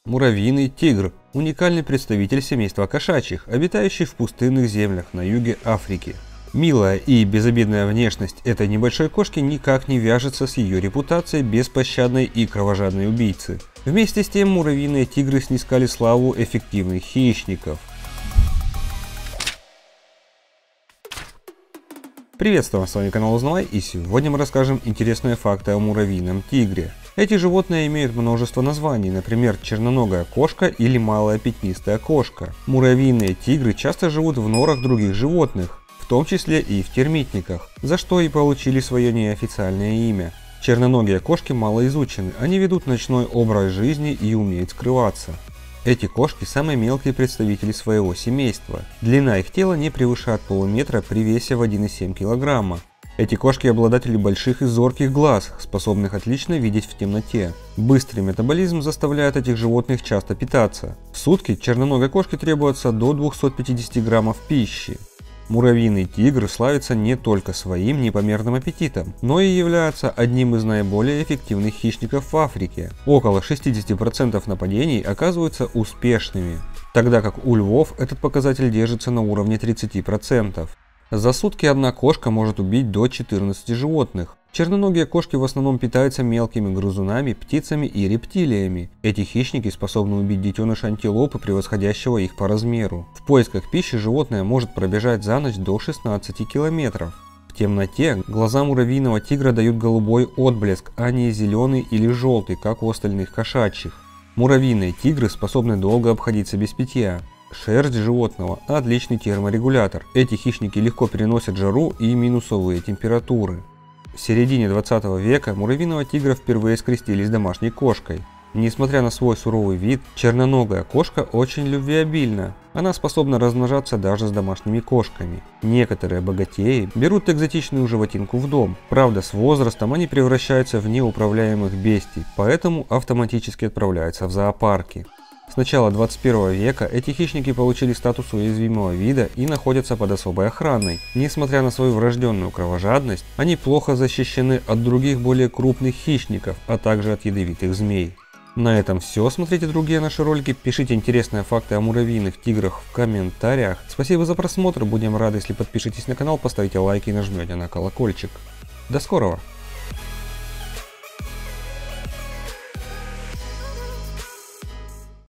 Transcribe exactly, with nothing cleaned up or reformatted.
Муравьиный тигр – уникальный представитель семейства кошачьих, обитающий в пустынных землях на юге Африки. Милая и безобидная внешность этой небольшой кошки никак не вяжется с ее репутацией беспощадной и кровожадной убийцы. Вместе с тем муравьиные тигры снискали славу эффективных хищников. Приветствую вас, с вами канал Узнавай, и сегодня мы расскажем интересные факты о муравьином тигре. Эти животные имеют множество названий, например, черноногая кошка или малая пятнистая кошка. Муравьиные тигры часто живут в норах других животных, в том числе и в термитниках, за что и получили свое неофициальное имя. Черноногие кошки мало изучены, они ведут ночной образ жизни и умеют скрываться. Эти кошки самые мелкие представители своего семейства. Длина их тела не превышает полуметра при весе в один и семь килограмма. Эти кошки обладатели больших и зорких глаз, способных отлично видеть в темноте. Быстрый метаболизм заставляет этих животных часто питаться. В сутки черноногой кошке требуется до двухсот пятидесяти граммов пищи. Муравьиный тигр славится не только своим непомерным аппетитом, но и является одним из наиболее эффективных хищников в Африке. Около шестидесяти процентов нападений оказываются успешными, тогда как у львов этот показатель держится на уровне тридцати процентов. За сутки одна кошка может убить до четырнадцати животных. Черноногие кошки в основном питаются мелкими грызунами, птицами и рептилиями. Эти хищники способны убить детеныша антилопы, превосходящего их по размеру. В поисках пищи животное может пробежать за ночь до шестнадцати километров. В темноте глаза муравьиного тигра дают голубой отблеск, а не зеленый или желтый, как у остальных кошачьих. Муравьиные тигры способны долго обходиться без питья. Шерсть животного – отличный терморегулятор. Эти хищники легко переносят жару и минусовые температуры. В середине двадцатого века муравьиного тигра впервые скрестили с домашней кошкой. Несмотря на свой суровый вид, черноногая кошка очень любвеобильна. Она способна размножаться даже с домашними кошками. Некоторые богатеи берут экзотичную животинку в дом. Правда, с возрастом они превращаются в неуправляемых бестий, поэтому автоматически отправляются в зоопарки. С начала двадцать первого века эти хищники получили статус уязвимого вида и находятся под особой охраной. Несмотря на свою врожденную кровожадность, они плохо защищены от других более крупных хищников, а также от ядовитых змей. На этом все. Смотрите другие наши ролики, пишите интересные факты о муравьиных тиграх в комментариях. Спасибо за просмотр, будем рады, если подпишитесь на канал, поставите лайк и нажмете на колокольчик. До скорого!